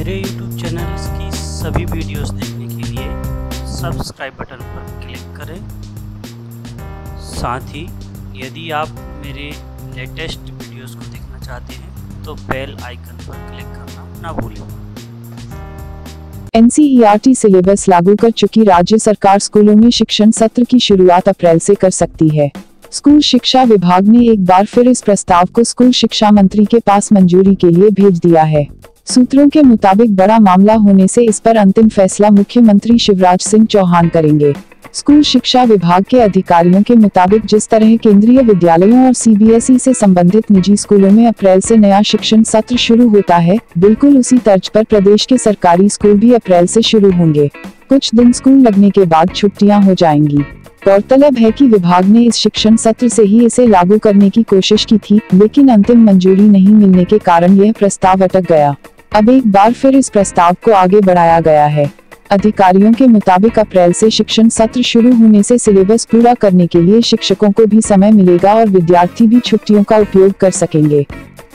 मेरे YouTube channel की सभी वीडियोस देखने के लिए सब्सक्राइब बटन पर क्लिक करें। साथ ही यदि आप मेरे लेटेस्ट वीडियोस को देखना चाहते हैं तो बेल आइकन पर क्लिक करना ना भूलें। NCERT सिलेबस लागू कर चुकी राज्य सरकार स्कूलों में शिक्षण सत्र की शुरुआत अप्रैल से कर सकती है। स्कूल शिक्षा विभाग ने एक बार फिर इस प्रस्ताव को स्कूल शिक्षा मंत्री के पास मंजूरी के लिए भेज दिया है। सूत्रों के मुताबिक बड़ा मामला होने से इस पर अंतिम फैसला मुख्यमंत्री शिवराज सिंह चौहान करेंगे। स्कूल शिक्षा विभाग के अधिकारियों के मुताबिक जिस तरह केंद्रीय विद्यालयों और CBSE से संबंधित निजी स्कूलों में अप्रैल से नया शिक्षण सत्र शुरू होता है, बिल्कुल उसी तर्ज पर प्रदेश के सरकारी स्कूल भी अप्रैल से शुरू होंगे। कुछ दिन स्कूल लगने के बाद छुट्टियां हो जाएंगी। गौरतलब है कि विभाग ने इस शिक्षण सत्र से ही इसे लागू करने की कोशिश की थी, लेकिन अंतिम मंजूरी नहीं मिलने के कारण यह प्रस्ताव अटक गया। अब एक बार फिर इस प्रस्ताव को आगे बढ़ाया गया है। अधिकारियों के मुताबिक अप्रैल से शिक्षण सत्र शुरू होने से सिलेबस पूरा करने के लिए शिक्षकों को भी समय मिलेगा और विद्यार्थी भी छुट्टियों का उपयोग कर सकेंगे।